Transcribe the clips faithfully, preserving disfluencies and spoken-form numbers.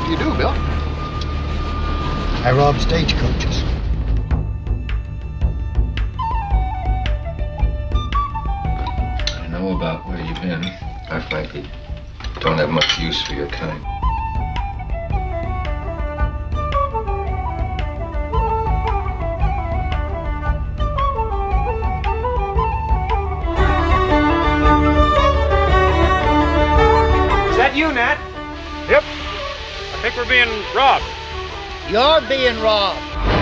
do you do, Bill? I rob stagecoaches. I know about where you've been. I frankly don't have much use for your kind. Is that you, Nat? Yep. I think we're being robbed. You're being robbed.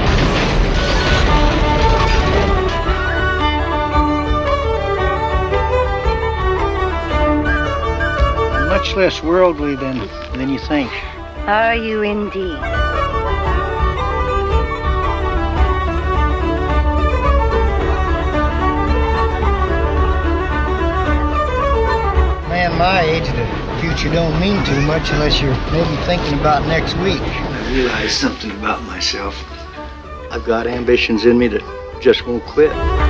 I'm much less worldly than, than you think. Are you indeed? Man my age, the future don't mean too much unless you're maybe thinking about next week. I realize something about myself. I've got ambitions in me that just won't quit.